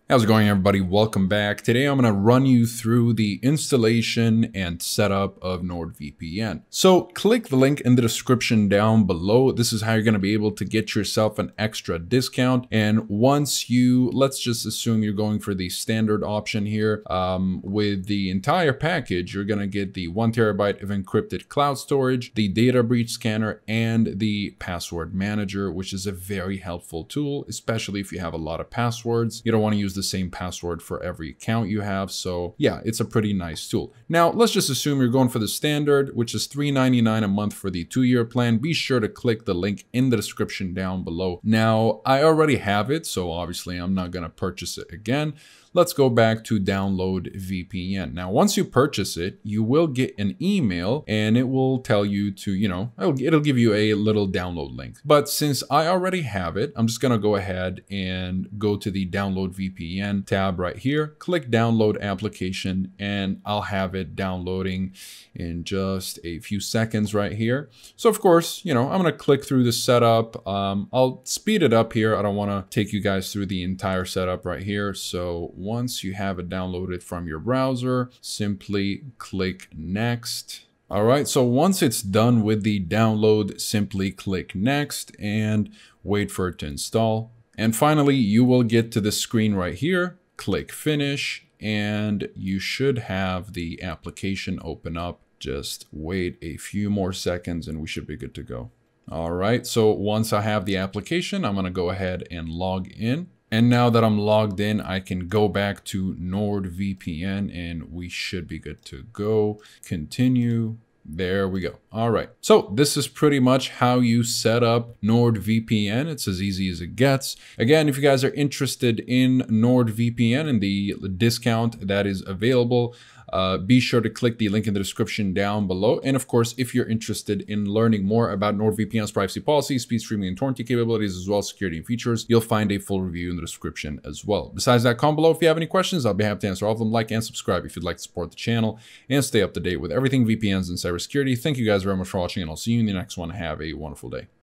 How's it going, everybody? Welcome back. Today I'm going to run you through the installation and setup of NordVPN. So click the link in the description down below. This is how you're going to be able to get yourself an extra discount. And once let's just assume you're going for the standard option here. With the entire package, you're going to get the 1 terabyte of encrypted cloud storage, the data breach scanner, and the password manager, which is a very helpful tool, especially if you have a lot of passwords. You don't want to use the same password for every account you have. So yeah, it's a pretty nice tool. Now let's just assume you're going for the standard, which is $3.99 a month for the 2-year plan. Be sure to click the link in the description down below. Now I already have it, so obviously I'm not going to purchase it again. Let's go back to download VPN. Now, once you purchase it, you will get an email and it will tell you to, it'll give you a little download link. But since I already have it, I'm just going to go ahead and go to the download VPN tab right here, click download application, and I'll have it downloading in just a few seconds right here. So of course, I'm going to click through the setup. I'll speed it up here. I don't want to take you guys through the entire setup right here. So once you have it downloaded from your browser, simply click next. All right, so once it's done with the download, simply click next and wait for it to install. And finally, you will get to the screen right here, click finish, and you should have the application open up. Just wait a few more seconds and we should be good to go. All right, so once I have the application, I'm gonna go ahead and log in. And now that I'm logged in, I can go back to NordVPN and we should be good to go. Continue. There we go. All right. So this is pretty much how you set up NordVPN. It's as easy as it gets. Again, if you guys are interested in NordVPN and the discount that is available, be sure to click the link in the description down below. And of course, if you're interested in learning more about NordVPN's privacy policy, speed streaming and torrenting capabilities, as well as security and features, you'll find a full review in the description as well. Besides that, comment below if you have any questions. I'll be happy to answer all of them. Like and subscribe if you'd like to support the channel and stay up to date with everything VPNs and cybersecurity. Thank you guys very much for watching, and I'll see you in the next one. Have a wonderful day.